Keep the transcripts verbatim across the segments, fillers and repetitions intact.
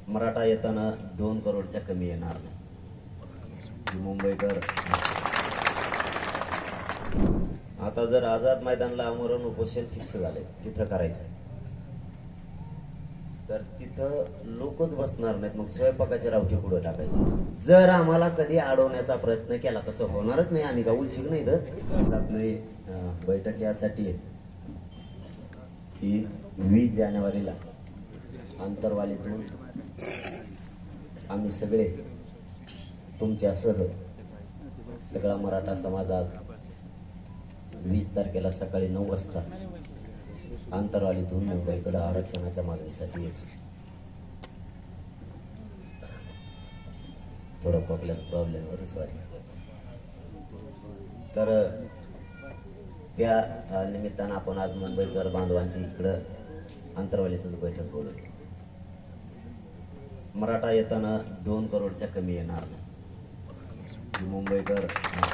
मराठा येताना दोन करोडच्या कमी येणार नाही. मुंबईकर आता जर आझाद मैदानला आमरण उपोषण फिक्स झाले तिथं करायचं तर तिथं लोकच बसणार नाहीत. मग स्वयंपाकाचे रावटी पुढे टाकायचे. जर आम्हाला कधी अडवण्याचा प्रयत्न केला तसं होणारच नाही. आम्ही गाऊल शिक नाही तर आपली बैठक यासाठी ही वीस जानेवारीला आंतरवालीतून आम्ही सगळे तुमच्यासह सगळा मराठा समाजात वीस तारखेला सकाळी नऊ वाजता आंतरवालीतून मुंबईकडे आरक्षणाच्या मागणीसाठी येतो. थोडं प्रॉब्लेम प्रॉब्लेमवर सॉरी. तर त्या निमित्तानं आपण आज मुंबईकर बांधवांची इकडं आंतरवालीतच बैठक बोलवली. मराठा येताना दोन करोडच्या कमी येणार नाही. मुंबईकर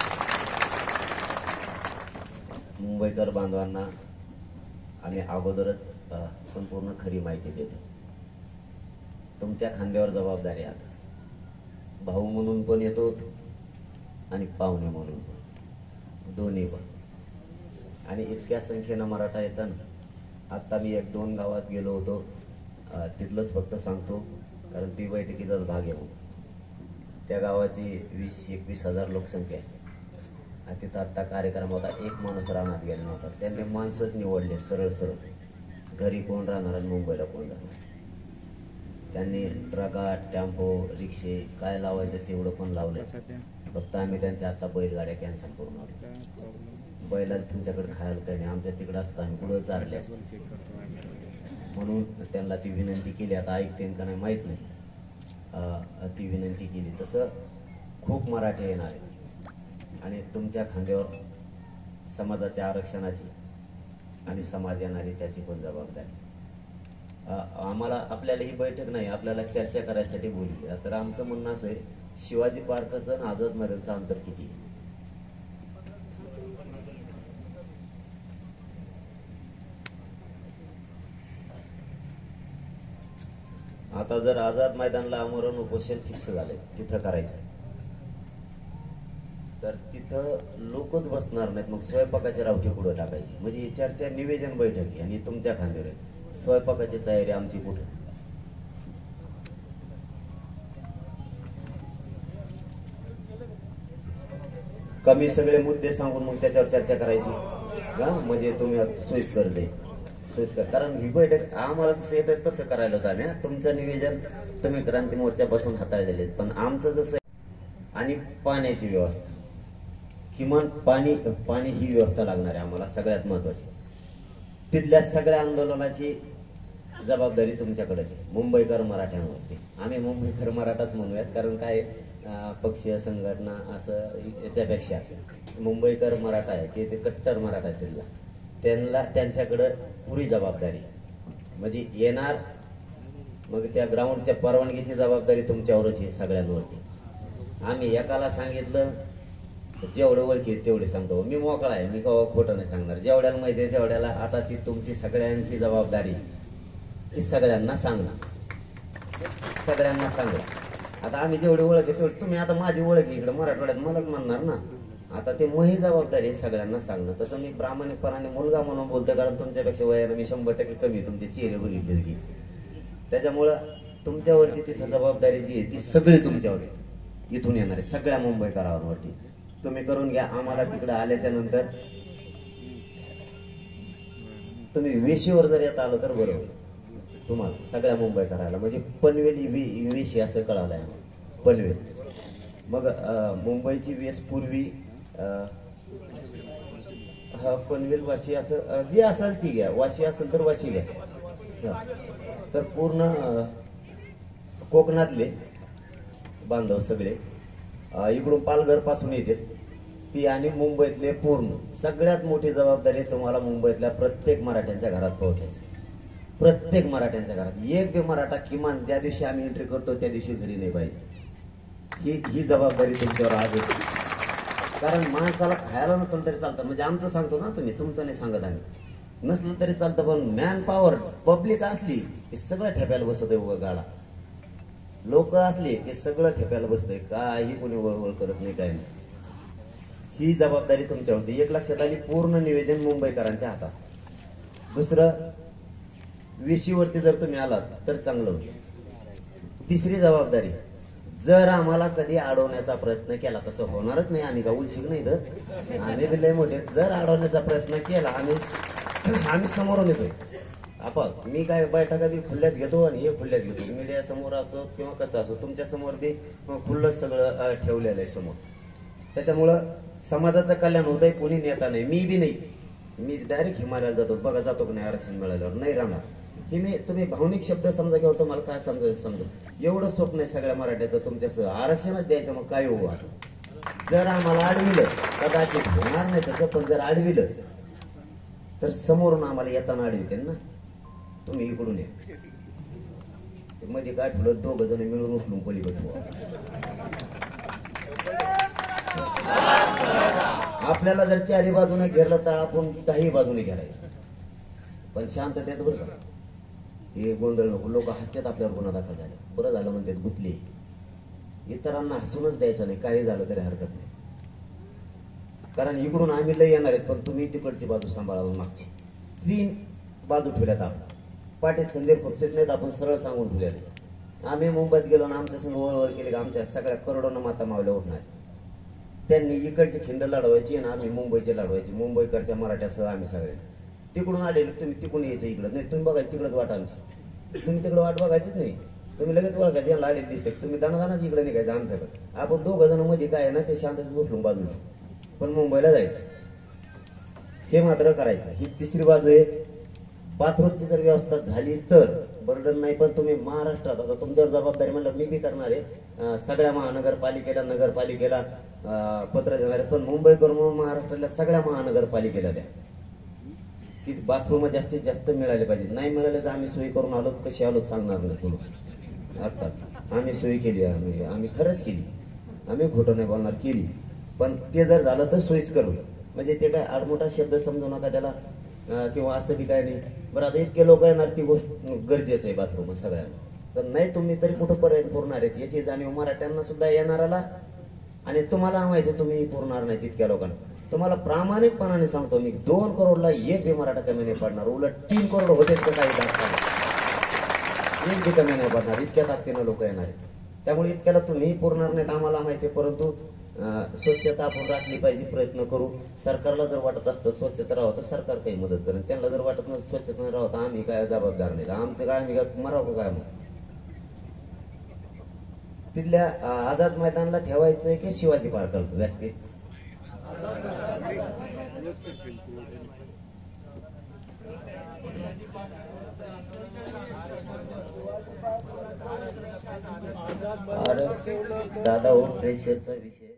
मुंबईकर बांधवांना आम्ही अगोदरच संपूर्ण खरी माहिती देतो. तुमच्या खांद्यावर जबाबदारी आता भाऊ म्हणून पण येतो आणि पाहुणे म्हणून पण, दोन्ही पण. आणि इतक्या संख्येनं मराठा येताना आता मी एक दोन गावात गेलो होतो, तिथलंच फक्त सांगतो कारण ती बैठकीचाच भाग आहे. त्या गावाची वीस एकवीस हजार लोकसंख्या आहे. तिथं आता कार्यक्रम होता, एक माणूस रानात गेला नव्हता. त्यांनी माणसंच निवडले सरळ सरळ, घरी कोण राहणार आणि मुंबईला कोण राहणार. त्यांनी ट्रका टेम्पो रिक्षे काय लावायचं तेवढं पण लावलं. फक्त आम्ही त्यांच्या आता बैलगाड्या कॅन्सल करून आलो. बैलाला तुमच्याकडे खायला काही नाही, आमच्या तिकडं असतं आम्ही पुढं चालले असतो म्हणून त्यांना ती विनंती केली. आता ऐकते का नाही माहीत नाही, ती विनंती केली. तसं खूप मराठी येणार आहे आणि तुमच्या खांद्यावर समाजाच्या आरक्षणाची आणि समाज येणारी त्याची पण जबाबदारी. आम्हाला आपल्याला ही बैठक नाही, आपल्याला चर्चा करायसाठी बोलली. तर आमचं म्हणणं असं आहे, शिवाजी पार्कचं आणि आझाद मैदानचं अंतर किती? आता जर आझाद मैदानला आमरण उपोषण फिक्स झाले तिथं करायचं तर तिथं लोकच बसणार नाहीत. मग स्वयंपाकाचे रावटी पुढे टाकायची. म्हणजे चर्चा निवेदन बैठक आहे आणि तुमच्या खांद्यावर आहे. स्वयंपाकाची तयारी आमची कुठे? कमी सगळे मुद्दे सांगून मग त्याच्यावर चर्चा करायची का? म्हणजे तुम्ही सोयीस्कर दे सोयीस्कर. कारण ही बैठक आम्हाला जसं येतं तसं करायला होतं आम्ही. तुमचं निवेदन तुम्ही क्रांती मोर्चापासून हाताळलेले, पण आमचं जसं आणि पाण्याची व्यवस्था, किमान पाणी पाणी ही व्यवस्था लागणार आहे आम्हाला सगळ्यात महत्वाची. तिथल्या सगळ्या आंदोलनाची जबाबदारी तुमच्याकडेच आहे, मुंबईकर मराठ्यांवरती. आम्ही मुंबईकर मराठाच म्हणूयात, कारण काय पक्षीय संघटना असं याच्यापेक्षा मुंबईकर मराठा आहे की ते कट्टर मराठा आहे, तिथला त्यांना त्यांच्याकडे पुरी जबाबदारी. म्हणजे येणार मग त्या ग्राउंडच्या परवानगीची जबाबदारी तुमच्यावरच आहे सगळ्यांवरती. आम्ही एकाला सांगितलं जेवढं ओळखी तेवढे सांगतो. मी मोकळा आहे, मी कवा खोटं नाही सांगणार. जेवढ्याला माहिती आहे तेवढ्याला. आता ती तुमची सगळ्यांची जबाबदारी ती सगळ्यांना सांगणार, सगळ्यांना सांगा. आता आम्ही जेवढे ओळख आहे तेवढे तुम्ही आता माझी ओळख आहे इकडे मराठवाड्यात मलाच म्हणणार ना. आता ते मही जबाबदारी आहे सगळ्यांना सांगणं. तसं मी प्रामाणिकपणाने मुलगा म्हणून बोलतो, कारण तुमच्यापेक्षा वयानं मी शंभर टक्के कमी तुमचे चेहरे बघितले की. त्याच्यामुळं तुमच्यावरती तिथं जबाबदारी जी आहे ती सगळी तुमच्यावर आहे, इथून येणार आहे सगळ्या मुंबईकरांवरती. तुम्ही करून घ्या. आम्हाला तिकडे आल्याच्या नंतर तुम्ही वेशीवर जर येत आलं तर बरोबर तुम्हाला सगळ्या मुंबई करायला. म्हणजे पनवेल ही वेशी असं कळालं आहे पनवेल. मग मुंबईची वेस पूर्वी हा पनवेल वाशी असं जी असेल ती घ्या, वाशी असेल तर वाशी घ्या. तर पूर्ण कोकणातले बांधव सगळे इकडून पालघर पासून येते ती, आणि मुंबईतले पूर्ण. सगळ्यात मोठी जबाबदारी तुम्हाला मुंबईतल्या प्रत्येक मराठ्यांच्या घरात पोहोचायचं. प्रत्येक मराठ्यांच्या घरात एक बी मराठा किमान ज्या दिवशी आम्ही एंट्री करतो त्या दिवशी घरी नाही पाहिजे. ही ही जबाबदारी तुमच्यावर आज होती. कारण माणसाला खायला नसेल तरी चालतं. म्हणजे आमचं सांगतो ना तुम्ही, तुमचं नाही सांगत आम्ही. नसलं तरी चालतं, पण मॅन पॉवर पब्लिक असली की सगळं ठेप्याला बसत आहे उभं गाडा. लोक असले ते सगळं ठेकायला बसतंय, काही कोणी वळवळ करत नाही, काय नाही. ही जबाबदारी तुमच्यावरती. एक लक्षात आली, पूर्ण निवेदन मुंबईकरांच्या हातात. दुसरं, विशीवरती जर तुम्ही आलात तर चांगलं होतं. तिसरी जबाबदारी, जर आम्हाला कधी अडवण्याचा प्रयत्न केला, तसं होणारच नाही, आम्ही का उलशिक नाही तर आम्ही बी लय मोठे, जर अडवण्याचा प्रयत्न केला आम्ही आम्ही समोरून येतोय. आपण मी काय बैठका बी खुल्ल्याच घेतो आणि हे खुल्ल्याच घेतो, मीडिया समोर असो किंवा कसं असो, तुमच्या समोर बी खुल्लच सगळं ठेवलेलं आहे समोर. त्याच्यामुळं समाजाचं कल्याण होतंय, कोणी नेता नाही, मी बी नाही. मी डायरेक्ट हिमालयाला जातो, बघा जातो की नाही आरक्षण मिळाल्यावर, नाही राहणार. हे मी तुम्ही भावनिक शब्द समजा किंवा तुम्हाला काय समजायचं समजा, एवढं स्वप्न आहे सगळ्या मराठ्याचं तुमच्यासह आरक्षणच द्यायचं, मग काय होऊ आता. जर आम्हाला अडविलं, कदाचित होणार नाही तसं, पण जर अडविलं तर समोरून आम्हाला येताना अडविते ना, तुम्ही इकडून या. मध्ये काय ठेवलं, दोघ जण मिळून उचलून पलीकडे. आपल्याला जर चारी बाजूने घेरलं तर आपण दहाही बाजूने घेरायचं, पण शांततेत बरं का. हे गोंधळ नको, लोक हसतात आपल्यावर गुन्हा दाखल झाला, बरं झालं म्हणतात गुतले. इतरांना हसूनच द्यायचं नाही, काही झालं तरी हरकत नाही. कारण इकडून आम्ही लय येणार आहेत, पण तुम्ही तिकडची बाजू सांभाळावं. मागची तीन बाजू ठेवल्यात आपण, पाठीत खंजीर खुपसत नाहीत, आपण सरळ सांगून ठेवल्यात. आम्ही मुंबईत गेलो ना, आमच्या संग वळवळ केली का आमच्या सगळ्या करोडोनं माता मावल्या उठणार. त्यांनी इकडची खिंड लढवायची आणि आम्ही मुंबईची लढवायची, मुंबईकडच्या मराठ्यासह आम्ही सगळे. तिकडून आलेले तुम्ही तिकडून यायचं इकडं नाही, तुम्ही बघायचं तिकडंच वाट आमची, तुम्ही तिकडं वाट बघायचीच नाही. तुम्ही लगेच ओळखायचं यांना आलेले दिसते, तुम्ही दानादानाच इकडे निघायचं आमच्याकडे. आपण दोघं जण मध्ये काय ना ते शांततेत उठलून बाजूला, पण मुंबईला जायचं हे मात्र करायचं. ही तिसरी बाजू आहे. बाथरूमची जर व्यवस्था झाली तर बर्डन नाही, पण तुम्ही महाराष्ट्रात आता तुमच्यावर जबाबदारी म्हणलं मी बी करणार आहे. सगळ्या महानगरपालिकेला नगरपालिकेला पत्र देणार आहे, पण मुंबई करून महाराष्ट्रातल्या सगळ्या महानगरपालिकेला द्या की बाथरूम जास्तीत जास्त मिळाले पाहिजे. नाही मिळाले तर आम्ही सोयी करून आलो, कशी आलो सांगणार नाही तुम्ही. आत्ताच आम्ही सोयी केली, आम्ही आम्ही खरंच केली, आम्ही खोटं नाही बोलणार, केली. पण ते जर झालं तर सोयीस्कर होईल. म्हणजे ते काय आडमोठा शब्द समजू नका त्याला, किंवा असं बी काय नाही. बरं, आता इतके लोक येणार, ती गोष्ट गरजेचं आहे बाथरूम सगळ्यांना. तर नाही तुम्ही तरी कुठं पर्यंत पुरणार आहेत याची जाणीव मराठ्यांना सुद्धा येणाराला, आणि तुम्हाला माहिती तुम्ही पुरणार नाही तितक्या लोकांना. तुम्हाला प्रामाणिकपणाने सांगतो मी, दोन करोडला एक बी मराठा कमी नाही पडणार, उलट तीन करोड होते तर काही दाखवा, एक बी कमी नाही पडणार, इतक्या ताकदीनं लोक येणार आहेत. त्यामुळे इतक्याला तुम्ही पुरणार नाहीत आम्हाला माहिती आहे, परंतु स्वच्छता आपण राखली पाहिजे, प्रयत्न करू. सरकारला जर वाटत असतं स्वच्छता राहावं तर सरकार काही मदत करेल, त्यांना जर वाटत नसतं स्वच्छता नाही राहावं तर आम्ही काय जबाबदार नाही, आमचं काय आम्ही काय मरावं काय. मग तिथल्या आझाद मैदानला ठेवायचंय की शिवाजी पार्कला व्यासपीठ? अरे दादा हो, प्रेशरचा विषय